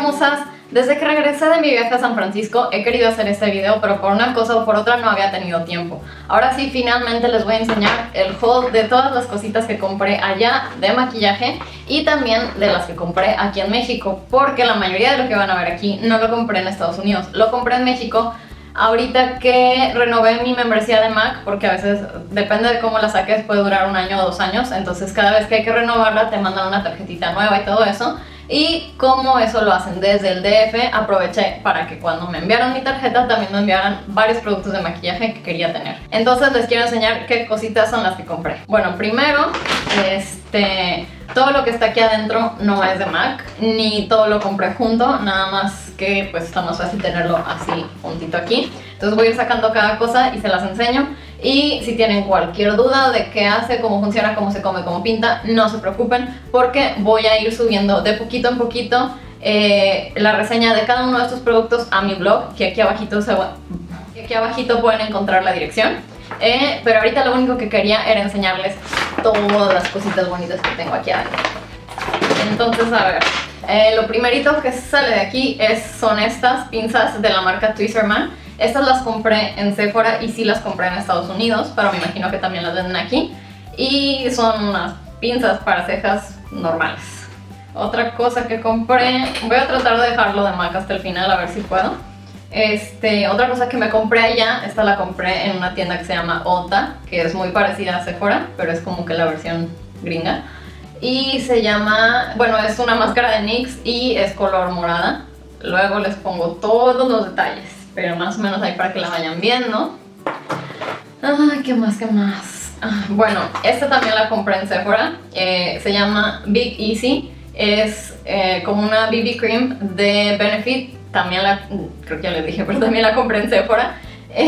hermosas, desde que regresé de mi viaje a San Francisco he querido hacer este video, pero por una cosa o por otra no había tenido tiempo. Ahora sí, finalmente les voy a enseñar el haul de todas las cositas que compré allá de maquillaje y también de las que compré aquí en México, porque la mayoría de lo que van a ver aquí no lo compré en Estados Unidos, lo compré en México. Ahorita que renové mi membresía de MAC, porque a veces, depende de cómo la saques, puede durar 1 año o 2 años, entonces cada vez que hay que renovarla te mandan una tarjetita nueva y todo eso. Y como eso lo hacen desde el DF, aproveché para que cuando me enviaron mi tarjeta también me enviaran varios productos de maquillaje que quería tener. Entonces les quiero enseñar qué cositas son las que compré. Bueno, primero, todo lo que está aquí adentro no es de MAC, ni todo lo compré junto, nada más que pues está más fácil tenerlo así juntito aquí. Entonces voy a ir sacando cada cosa y se las enseño. Y si tienen cualquier duda de qué hace, cómo funciona, cómo se come, cómo pinta, no se preocupen, porque voy a ir subiendo de poquito en poquito la reseña de cada uno de estos productos a mi blog, que aquí abajito pueden encontrar la dirección. Pero ahorita lo único que quería era enseñarles todas las cositas bonitas que tengo aquí adentro. Entonces, a ver, lo primerito que sale de aquí son estas pinzas de la marca Twisterman. Estas las compré en Sephora y sí las compré en Estados Unidos, pero me imagino que también las venden aquí. Y son unas pinzas para cejas normales. Otra cosa que compré, voy a tratar de dejarlo de MAC hasta el final a ver si puedo. Otra cosa que me compré allá, esta la compré en una tienda que se llama Ulta, que es muy parecida a Sephora, pero es como que la versión gringa. Y se llama, bueno, es una máscara de NYX y es color morada. Luego les pongo todos los detalles, pero más o menos ahí para que la vayan viendo. Ay, ¿qué más? ¿Qué más? Bueno, esta también la compré en Sephora. Se llama Big Easy. Es como una BB Cream de Benefit. También creo que ya les dije, pero también la compré en Sephora.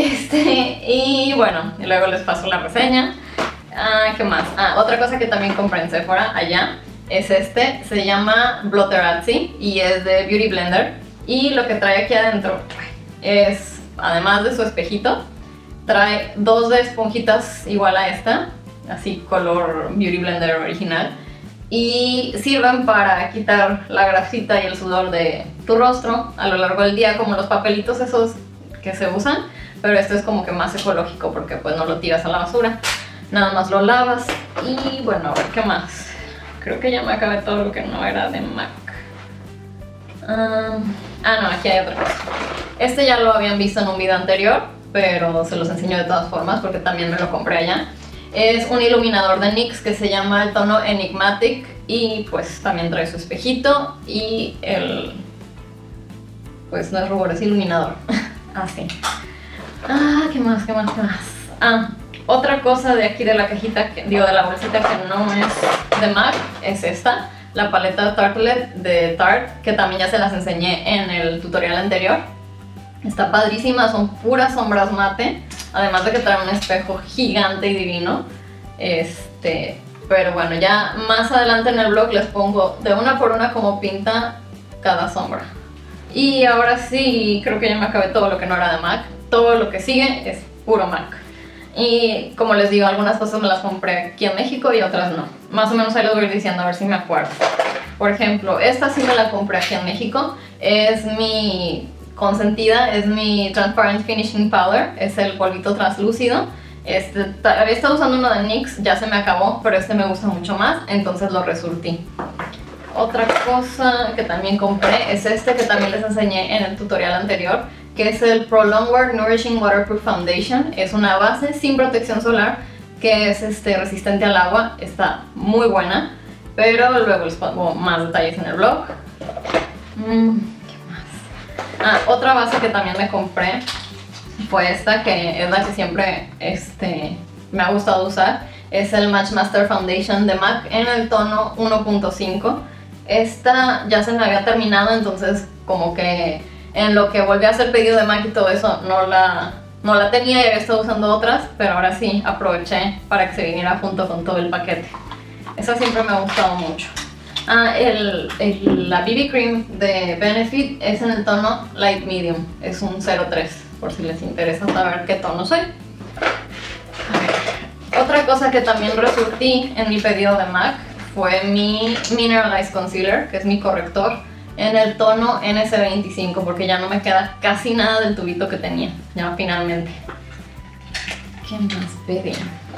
Y bueno, y luego les paso la reseña. ¿Qué más? Otra cosa que también compré en Sephora allá es se llama Blotterazzi y es de Beauty Blender. Y lo que trae aquí adentro es, además de su espejito, trae 2 de esponjitas igual a esta, así color Beauty Blender original, y sirven para quitar la grasita y el sudor de tu rostro a lo largo del día, como los papelitos esos que se usan, pero esto es como que más ecológico porque pues no lo tiras a la basura, nada más lo lavas. Y bueno, a ver qué más, creo que ya me acabé todo lo que no era de MAC. No, aquí hay otra cosa. Ya lo habían visto en un video anterior, pero se los enseño de todas formas porque también me lo compré allá. Es un iluminador de NYX que se llama el tono Enigmatic y pues también trae su espejito y pues no es rubor, es iluminador. Así. ¿Qué más? ¿Qué más? ¿Qué más? Otra cosa de aquí de la cajita, de la bolsita que no es de MAC, es esta. La paleta Tartlet de Tarte, que también ya se las enseñé en el tutorial anterior. Está padrísima, son puras sombras mate, además de que trae un espejo gigante y divino. Pero bueno, ya más adelante en el blog les pongo de una por una cómo pinta cada sombra. Y ahora sí, creo que ya me acabé todo lo que no era de MAC. Todo lo que sigue es puro MAC. Y como les digo, algunas cosas me las compré aquí en México y otras no. Más o menos ahí les voy a ir diciendo a ver si me acuerdo. Por ejemplo, esta sí me la compré aquí en México. Es mi consentida, es mi Transparent Finishing Powder. Es el polvito translúcido. Había estado usando uno de NYX, ya se me acabó, pero me gusta mucho más, entonces lo resurtí. Otra cosa que también compré es que también les enseñé en el tutorial anterior, que es el Pro Longwear Nourishing Waterproof Foundation. Es una base sin protección solar que es resistente al agua, está muy buena, pero luego les pongo más detalles en el blog. ¿Qué más? Otra base que también me compré fue esta, que es la que siempre me ha gustado usar. Es el Match Master Foundation de MAC en el tono 1.5. Esta ya se me había terminado, entonces como que en lo que volví a hacer pedido de MAC y todo eso no la tenía y había estado usando otras, pero ahora sí aproveché para que se viniera junto con todo el paquete. Esa siempre me ha gustado mucho. La BB Cream de Benefit es en el tono Light Medium, es un 03, por si les interesa saber qué tono soy. Otra cosa que también resurtí en mi pedido de MAC fue mi Mineralized Concealer, que es mi corrector en el tono NC25 porque ya no me queda casi nada del tubito que tenía, ya finalmente. ¿Qué más pedí?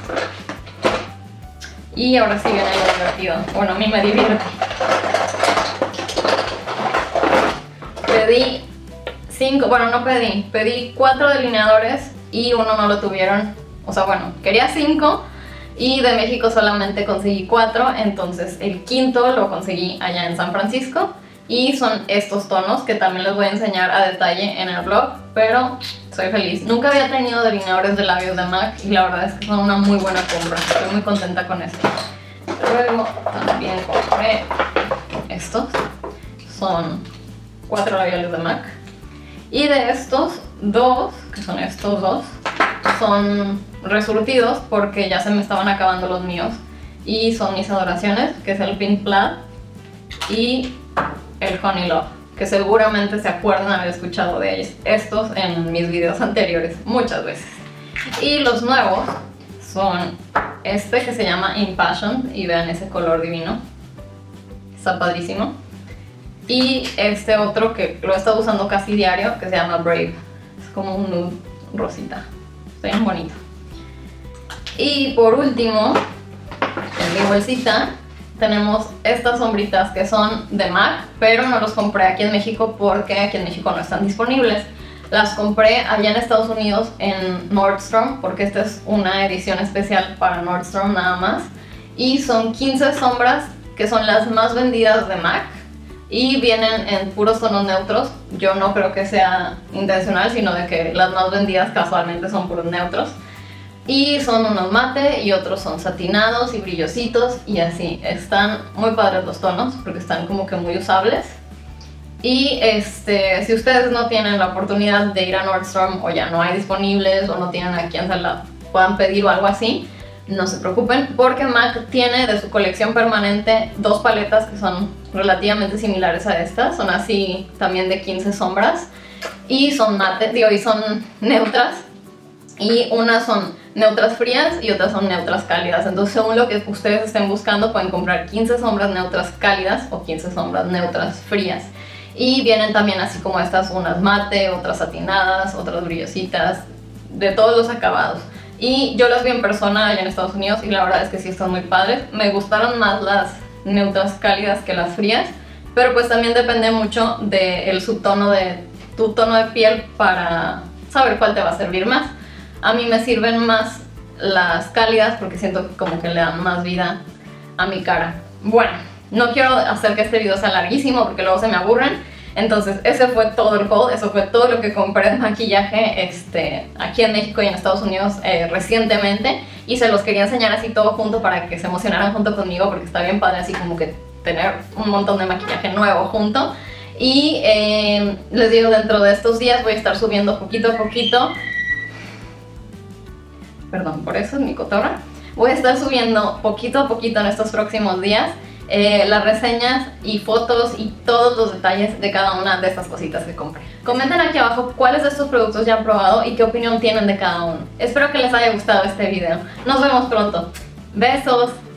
Y ahora sí viene lo divertido. Bueno, a mí me divierte. Pedí 5, bueno, no pedí, pedí 4 delineadores y uno no lo tuvieron. O sea, bueno, quería 5 y de México solamente conseguí 4, entonces el quinto lo conseguí allá en San Francisco. Y son estos tonos que también les voy a enseñar a detalle en el vlog, pero soy feliz. Nunca había tenido delineadores de labios de MAC y la verdad es que son una muy buena compra. Estoy muy contenta con esto. Luego también compré estos. Son 4 labiales de MAC. Y de estos 2, que son estos 2, son resurtidos porque ya se me estaban acabando los míos. Y son mis adoraciones, que es el Pink Plaid y el Honey Love, que seguramente se acuerdan haber escuchado de ellos, estos en mis videos anteriores muchas veces. Y los nuevos son este que se llama Impassioned, y vean ese color divino, está padrísimo. Y este otro que lo he estado usando casi diario, que se llama Brave, es como un nude rosita, está bien bonito. Y por último, en mi bolsita tenemos estas sombritas que son de MAC, pero no los compré aquí en México porque aquí en México no están disponibles. Las compré allá en Estados Unidos en Nordstrom, porque esta es una edición especial para Nordstrom nada más. Y son 15 sombras que son las más vendidas de MAC y vienen en puros tonos neutros. Yo no creo que sea intencional, sino de que las más vendidas casualmente son puros neutros. Y son unos mate y otros son satinados y brillositos y así. Están muy padres los tonos porque están como que muy usables. Y si ustedes no tienen la oportunidad de ir a Nordstrom o ya no hay disponibles o no tienen a quien se la puedan pedir o algo así, no se preocupen porque MAC tiene de su colección permanente 2 paletas que son relativamente similares a estas. Son así también de 15 sombras y son mate, y son neutras. Y unas son neutras frías y otras son neutras cálidas. Entonces, según lo que ustedes estén buscando, pueden comprar 15 sombras neutras cálidas o 15 sombras neutras frías. Y vienen también así como estas, unas mate, otras satinadas, otras brillositas, de todos los acabados. Y yo las vi en persona allá en Estados Unidos y la verdad es que sí están muy padres. Me gustaron más las neutras cálidas que las frías, pero pues también depende mucho del subtono de tu tono de piel para saber cuál te va a servir más. A mí me sirven más las cálidas porque siento que como que le dan más vida a mi cara. Bueno, no quiero hacer que este video sea larguísimo porque luego se me aburren. Entonces ese fue todo el haul, eso fue todo lo que compré de maquillaje aquí en México y en Estados Unidos recientemente. Y se los quería enseñar así todo junto para que se emocionaran junto conmigo porque está bien padre así como que tener un montón de maquillaje nuevo junto. Y les digo, dentro de estos días voy a estar subiendo poquito a poquito. Perdón, por eso es mi cotorra. Voy a estar subiendo poquito a poquito en estos próximos días las reseñas y fotos y todos los detalles de cada una de estas cositas que compré. Comenten aquí abajo cuáles de estos productos ya han probado y qué opinión tienen de cada uno. Espero que les haya gustado este video. Nos vemos pronto. Besos.